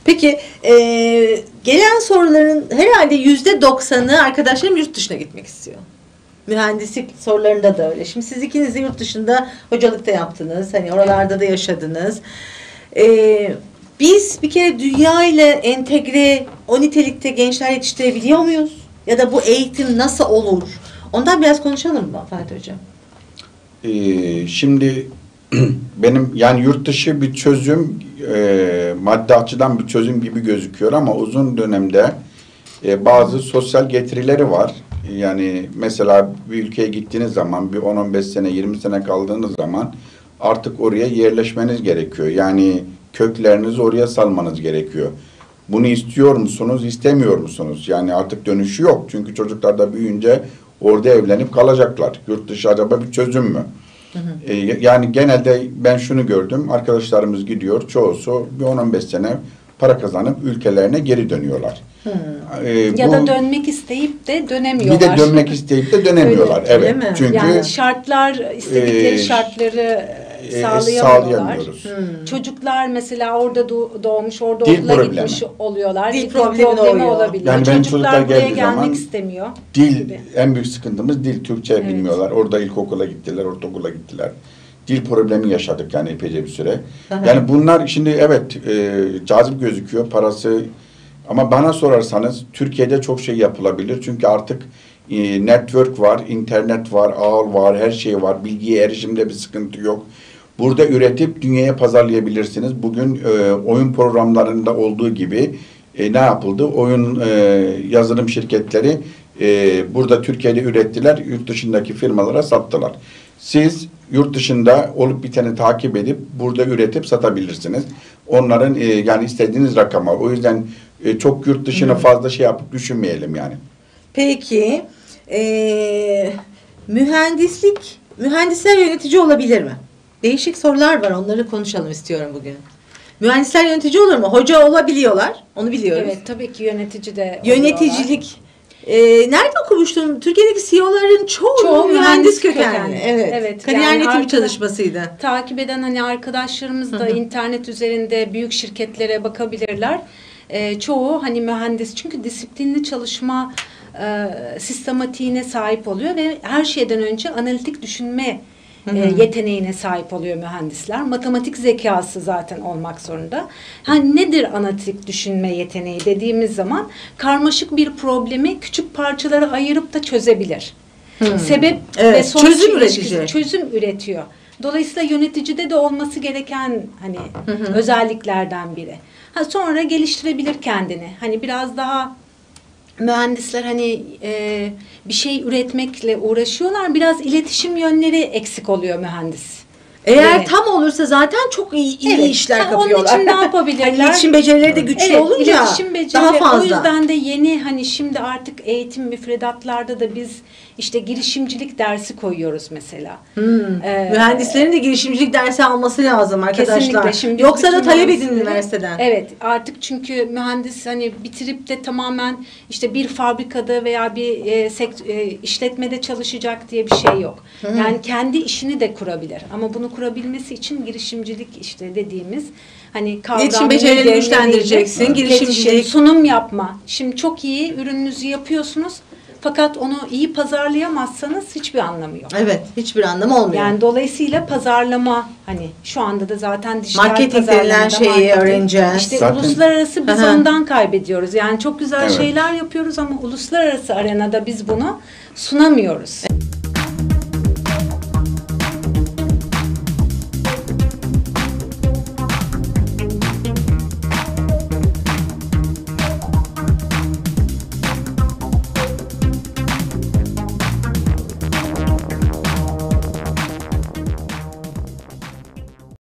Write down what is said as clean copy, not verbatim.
Peki gelen soruların herhalde %90'ı arkadaşlarım yurt dışına gitmek istiyor. Mühendislik sorularında da öyle. Şimdi siz ikiniz de yurt dışında hocalık da yaptınız. Hani oralarda da yaşadınız. Biz bir kere dünya ile entegre o nitelikte gençler yetiştirebiliyor muyuz? Ya da bu eğitim nasıl olur? Ondan biraz konuşalım mı Fatih Hocam? Şimdi benim yani yurt dışı bir çözüm, maddi açıdan bir çözüm gibi gözüküyor ama uzun dönemde bazı sosyal getirileri var. Yani mesela bir ülkeye gittiğiniz zaman bir 10-15 sene 20 sene kaldığınız zaman artık oraya yerleşmeniz gerekiyor. Yani köklerinizi oraya salmanız gerekiyor. Bunu istiyor musunuz, istemiyor musunuz? Yani artık dönüşü yok. Çünkü çocuklar da büyüyünce orada evlenip kalacaklar. Yurt dışı acaba bir çözüm mü? Yani genelde ben şunu gördüm. Arkadaşlarımız gidiyor. Çoğusu bir 10-15 sene para kazanıp ülkelerine geri dönüyorlar. Ya da dönmek isteyip de dönemiyorlar. Bir de dönmek isteyip de dönemiyorlar. Öyle, evet. Çünkü yani şartlar, istedikleri şartları sağlayamıyorlar. Çocuklar mesela orada doğmuş, orada okula gitmiş oluyorlar. Dil problemi olabiliyor. Yani çocuklar buraya gelmek istemiyor. Dil gibi. En büyük sıkıntımız dil. Türkçe bilmiyorlar. Orada ilkokula gittiler, ortaokula gittiler. Dil problemi yaşadık yani epeyce bir süre. Yani bunlar şimdi evet cazip gözüküyor parası ama bana sorarsanız Türkiye'de çok şey yapılabilir. Çünkü artık network var, internet var, ağ var, her şey var. Bilgiye erişimde bir sıkıntı yok. Burada üretip dünyaya pazarlayabilirsiniz. Bugün oyun programlarında olduğu gibi ne yapıldı? Oyun yazılım şirketleri burada Türkiye'de ürettiler, yurt dışındaki firmalara sattılar. Siz yurt dışında olup biteni takip edip burada üretip satabilirsiniz. Onların yani istediğiniz rakama. O yüzden çok yurt dışına fazla şey yapıp düşünmeyelim yani. Peki mühendisler yönetici olabilir mi? Değişik sorular var. Onları konuşalım istiyorum bugün. Mühendisler yönetici olur mu? Hoca olabiliyorlar. Onu biliyoruz. Evet, tabii ki yönetici de yöneticilik. Nerede okumuştun? Türkiye'deki CEO'ların çoğu mühendis kökenli. Evet. Kariyer yani yönetimi çalışmasıydı. Takip eden hani arkadaşlarımız da internet üzerinde büyük şirketlere bakabilirler. Çoğu hani mühendis, çünkü disiplinli çalışma sistematiğine sahip oluyor ve her şeyden önce analitik düşünme yeteneğine sahip oluyor mühendisler. Matematik zekası zaten olmak zorunda. Nedir analitik düşünme yeteneği dediğimiz zaman karmaşık bir problemi küçük parçalara ayırıp da çözebilir. Sebep ve sonuç çözüm üretiyor. Dolayısıyla yöneticide de olması gereken hani özelliklerden biri. Sonra geliştirebilir kendini. Hani biraz daha mühendisler hani bir şey üretmekle uğraşıyorlar. Biraz iletişim yönleri eksik oluyor mühendis. Eğer tam olursa zaten çok iyi işler kapıyorlar. Onun için ne yapabilirler? Hani iletişim becerileri de güçlü olunca daha fazla. O yüzden de yeni hani şimdi artık eğitim müfredatlarda da biz işte girişimcilik dersi koyuyoruz mesela. Mühendislerin de girişimcilik dersi alması lazım arkadaşlar. Kesinlikle. Yoksa da talep edin üniversiteden. Evet, artık çünkü mühendis hani bitirip de tamamen işte bir fabrikada veya bir işletmede çalışacak diye bir şey yok. Yani kendi işini de kurabilir. Ama bunu kurabilmesi için girişimcilik işte dediğimiz hani İletişim becerilerini güçlendireceksin. Girişimcilik, sunum yapma. Şimdi çok iyi ürününüzü yapıyorsunuz. Fakat onu iyi pazarlayamazsanız hiçbir anlamı yok. Evet, hiçbir anlamı olmuyor. Yani dolayısıyla pazarlama hani şu anda da zaten dijital marketing denilen şeyi öğreneceğiz. İşte zaten, uluslararası biz ondan kaybediyoruz. Yani çok güzel şeyler yapıyoruz ama uluslararası arenada biz bunu sunamıyoruz.